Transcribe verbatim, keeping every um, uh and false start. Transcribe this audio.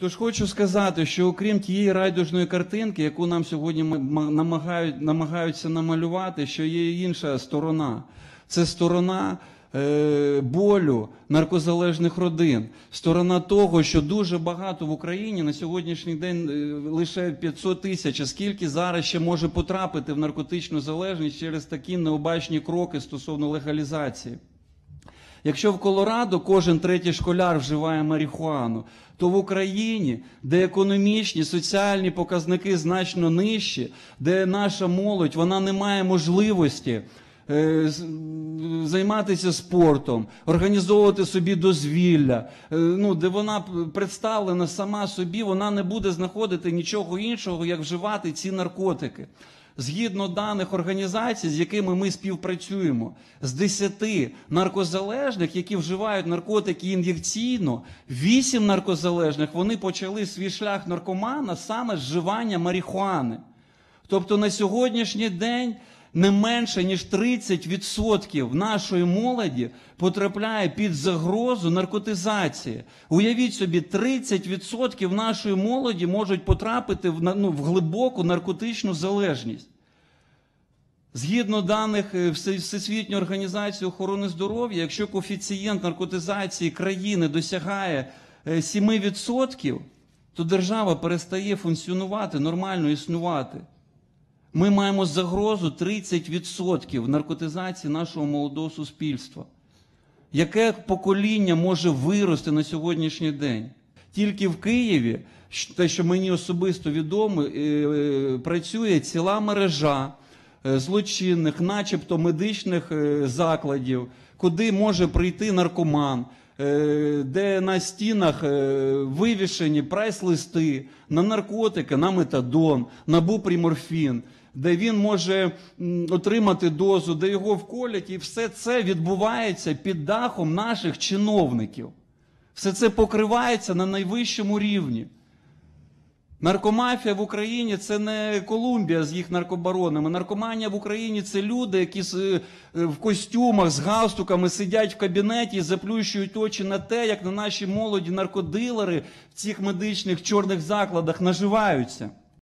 Тож хочу сказати, що окрім тієї райдужної картинки, яку нам сьогодні намагають, намагаються намалювати, що є інша сторона. Це сторона е, болю наркозалежних родин. Сторона того, що дуже багато в Україні на сьогоднішній день е, лише п'ятсот тисяч, а скільки зараз ще може потрапити в наркотичну залежність через такі необачні кроки стосовно легалізації. Якщо в Колорадо кожен третій школяр вживає марихуану, то в Україні, де економічні, соціальні показники значно нижчі, де наша молодь, вона не має можливості е, займатися спортом, організовувати собі дозвілля, е, ну, де вона представлена сама собі, вона не буде знаходити нічого іншого, як вживати ці наркотики. Згідно даних організацій, з якими ми співпрацюємо, з десяти наркозалежних, які вживають наркотики ін'єкційно, вісім наркозалежних, вони почали свій шлях наркомана саме з вживання марихуани. Тобто на сьогоднішній день не менше, ніж тридцять відсотків нашої молоді потрапляє під загрозу наркотизації. Уявіть собі, тридцять відсотків нашої молоді можуть потрапити в, ну, в глибоку наркотичну залежність. Згідно даних Всесвітньої організації охорони здоров'я, якщо коефіцієнт наркотизації країни досягає сім відсотків, то держава перестає функціонувати, нормально існувати. Ми маємо загрозу тридцять відсотків наркотизації нашого молодого суспільства. Яке покоління може вирости на сьогоднішній день? Тільки в Києві, те, що мені особисто відомо, працює ціла мережа злочинних, начебто медичних закладів, куди може прийти наркоман, де на стінах вивішені прайс-листи на наркотики, на метадон, на бупріморфін, де він може отримати дозу, де його вколять, і все це відбувається під дахом наших чиновників. Все це покривається на найвищому рівні. Наркомафія в Україні – це не Колумбія з їх наркобаронами. Наркоманія в Україні – це люди, які в костюмах з галстуками сидять в кабінеті і заплющують очі на те, як на нашій молоді наркодилери в цих медичних чорних закладах наживаються.